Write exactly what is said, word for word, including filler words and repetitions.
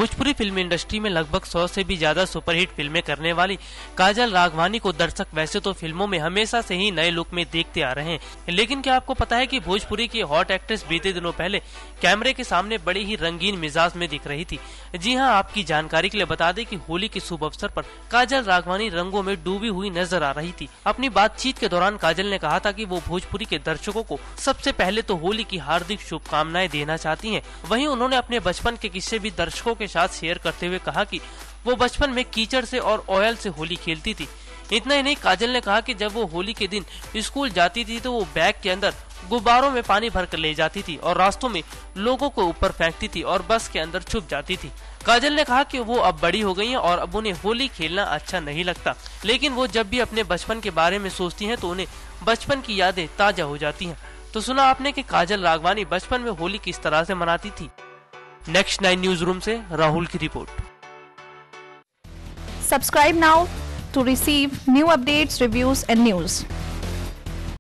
Bhojpuri film industry में लगभग सौ से भी ज्यादा सुपरहिट फिल्में करने वाली काजल राघवानी को दर्शक वैसे तो फिल्मों में हमेशा से ही नए लुक में देखते आ रहे हैं, लेकिन क्या आपको पता है कि भोजपुरी की हॉट एक्ट्रेस बीते दिनों पहले कैमरे के सामने बड़ी ही रंगीन मिजाज में दिख रही थी। जी हां, आपकी जानकारी के लिए बता दें कि होली के शुभ अवसर पर काजल राघवानी रंगों में डूबी हुई नजर आ रही थी। अपनी बातचीत के दौरान काजल ने कहा था कि वो भोजपुरी के दर्शकों को सबसे पहले तो होली की हार्दिक शुभकामनाएं देना चाहती हैं। वहीं उन्होंने अपने बचपन के किस्से भी दर्शकों के साथ शेयर करते हुए कहा कि वो बचपन में कीचड़ से और ऑयल से होली खेलती थी। इतना ही नहीं, काजल ने कहा कि जब वो होली के दिन स्कूल जाती थी तो वो बैग के अंदर गुब्बारों में पानी भर कर ले जाती थी और रास्तों में लोगों को ऊपर फेंकती थी और बस के अंदर छुप जाती थी। काजल ने कहा कि वो अब बड़ी हो गई हैं और अब उन्हें होली खेलना अच्छा नहीं लगता, लेकिन वो जब भी अपने बचपन के बारे में सोचती हैं तो उन्हें बचपन की यादें ताजा हो जाती हैं। तो सुना आपने कि काजल राघवानी बचपन में होली किस तरह से मनाती थी। नेक्स्ट नाइन न्यूज रूम से राहुल की report. Subscribe now to receive new updates, reviews and news.